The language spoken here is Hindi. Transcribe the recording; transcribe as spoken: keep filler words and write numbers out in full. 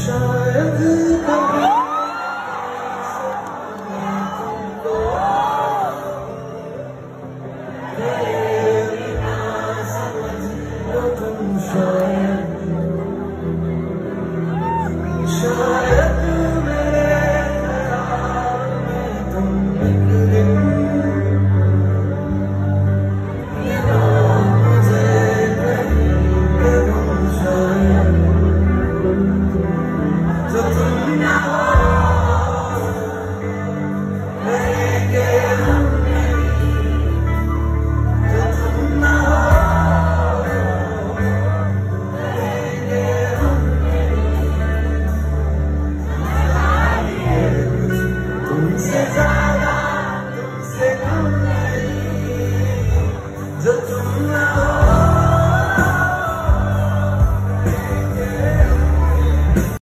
शायद कभी मेरी ना समझ लो तुम शायद शायद मेरे ख्याल में तुम एक दिन मिलो मुझे कहीं करो शायद जो तुम ना